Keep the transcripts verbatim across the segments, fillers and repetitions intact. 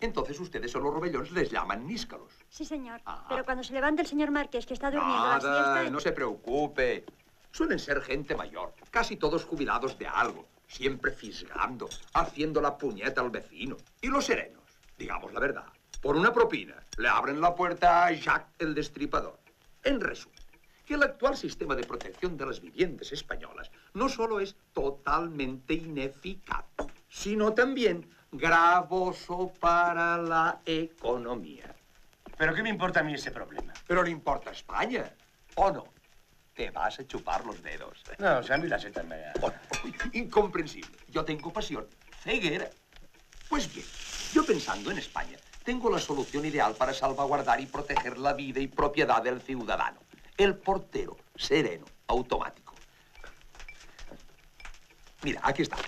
Entonces ustedes a los rovellons les llaman níscalos. Sí, señor. Ah. Pero cuando se levanta el señor Márquez, que está durmiendo Nada, la siesta... no se preocupe. Suelen ser gente mayor, casi todos jubilados de algo, siempre fisgando, haciendo la puñeta al vecino. Y los serenos, digamos la verdad, por una propina, le abren la puerta a Jacques el Destripador. En resumen, que el actual sistema de protección de las viviendas españolas no solo es totalmente ineficaz, sino también gravoso para la economía. ¿Pero qué me importa a mí ese problema? Pero le importa a España, ¿o no? Te vas a chupar los dedos. No, o sea, a mí la seta me... Oh, incomprensible. Yo tengo pasión. Ceguera. Pues bien, yo pensando en España, tengo la solución ideal para salvaguardar y proteger la vida y propiedad del ciudadano. El portero sereno automático. Mira, aquí está.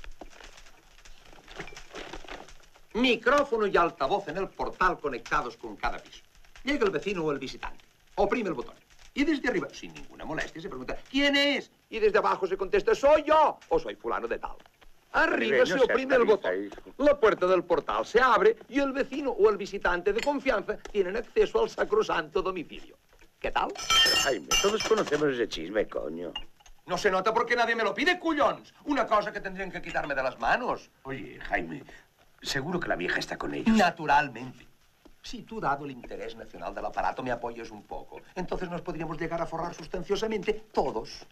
Micrófono y altavoz en el portal conectados con cada piso. Llega el vecino o el visitante. Oprime el botón. Y desde arriba, sin ninguna molestia, se pregunta, ¿quién es? Y desde abajo se contesta, soy yo o soy fulano de tal. Arriba Arriba, se no oprime el botón. hijo. La puerta del portal se abre y el vecino o el visitante de confianza tienen acceso al sacrosanto domicilio. ¿Qué tal? Pero, Jaime, todos conocemos ese chisme, coño. No se nota porque nadie me lo pide, cuyons. Una cosa que tendrían que quitarme de las manos. Oye, Jaime, seguro que la vieja está con ellos. Naturalmente. Si tú, dado el interés nacional del aparato, me apoyas un poco, entonces nos podríamos llegar a forrar sustanciosamente todos.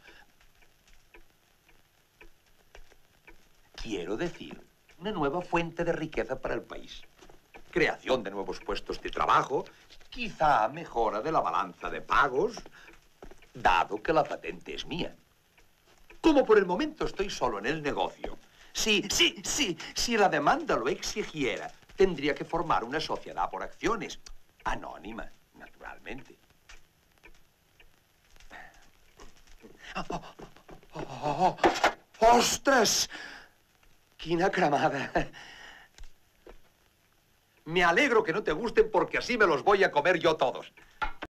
Quiero decir, una nueva fuente de riqueza para el país. Creación de nuevos puestos de trabajo, quizá mejora de la balanza de pagos, dado que la patente es mía. Como por el momento estoy solo en el negocio, sí, sí, sí, si la demanda lo exigiera, tendría que formar una sociedad por acciones, anònima, naturalmente. Oh, oh, oh, oh, ¡Ostres! ¡Quina cremada! Me alegro que no te gusten porque así me los voy a comer yo todos.